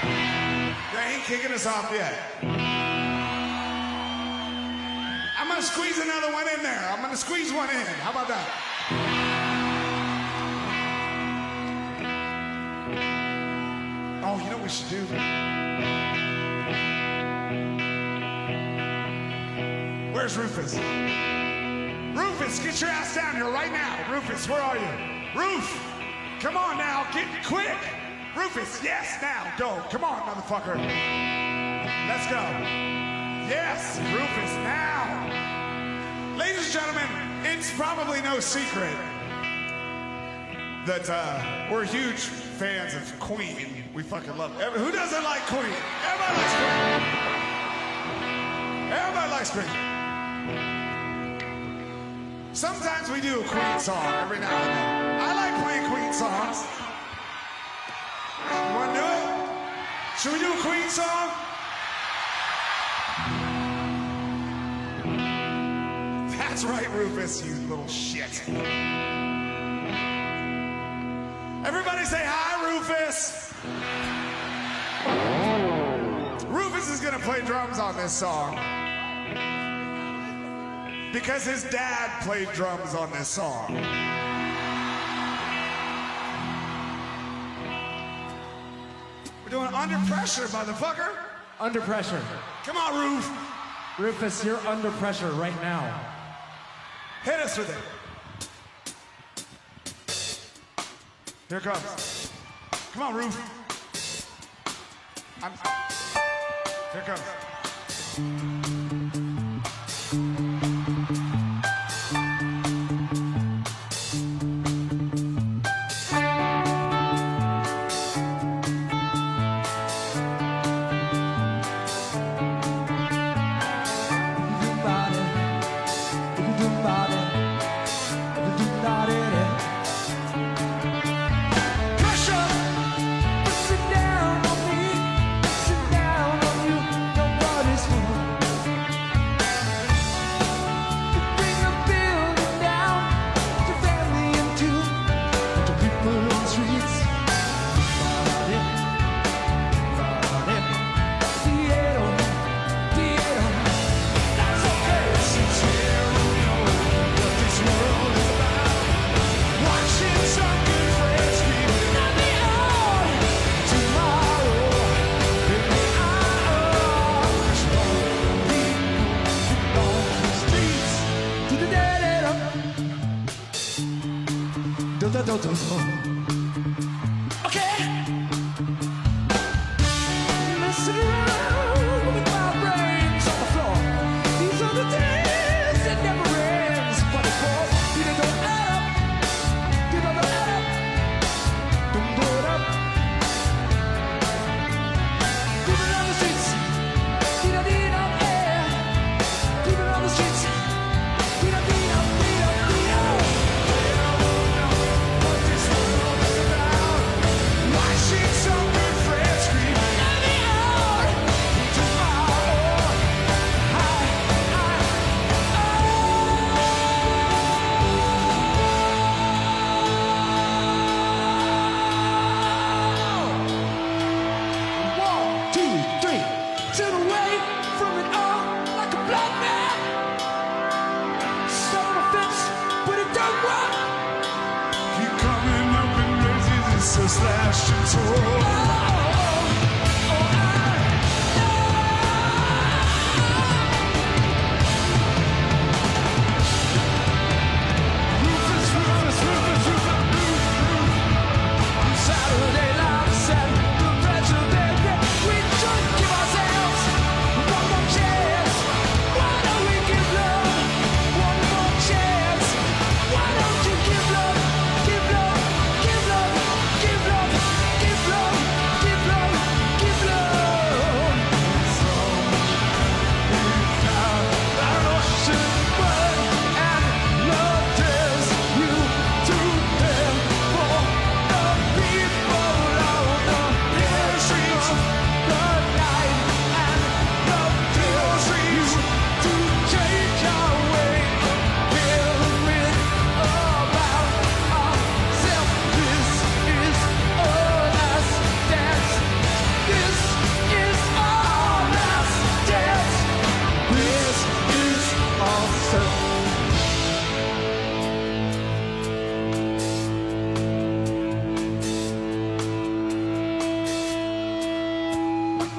They ain't kicking us off yet. I'm gonna squeeze another one in there. I'm gonna squeeze one in. How about that? Oh, you know what we should do? Where's Rufus? Rufus, get your ass down here right now. Rufus, where are you? Roof, come on now, get quick. Rufus, yes, now, go. Come on, motherfucker. Let's go. Yes, Rufus, now. Ladies and gentlemen, it's probably no secret that we're huge fans of Queen. We fucking love it. Who doesn't like Queen? Everybody likes Queen. Everybody likes Queen. Sometimes we do a Queen song every now and then. I like playing Queen songs. You want to do it? Should we do a Queen song? That's right, Rufus, you little shit. Everybody say hi, Rufus. Rufus is gonna play drums on this song because his dad played drums on this song. We're doing Under Pressure, motherfucker. Under Pressure. Come on, Roof. Rufus, you're under pressure right now. Hit us with it. Here it comes. Come on, Roof. Here it comes.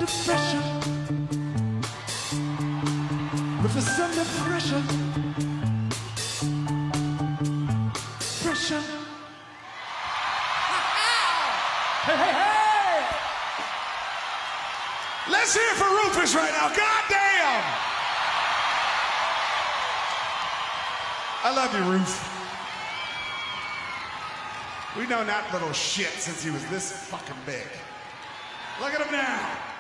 under pressure. Rufus under pressure. Pressure. Hey, hey, hey! Let's hear it for Rufus right now. God damn! I love you, Ruf. We've known that little shit since he was this fucking big. Look at him now.